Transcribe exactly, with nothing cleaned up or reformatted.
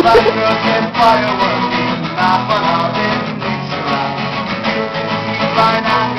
Fireworks and fireworks, in my fun out in nature. By night.